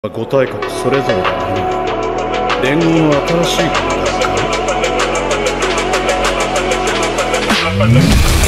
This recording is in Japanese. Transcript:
五大国それぞれが何伝言は新しいことだか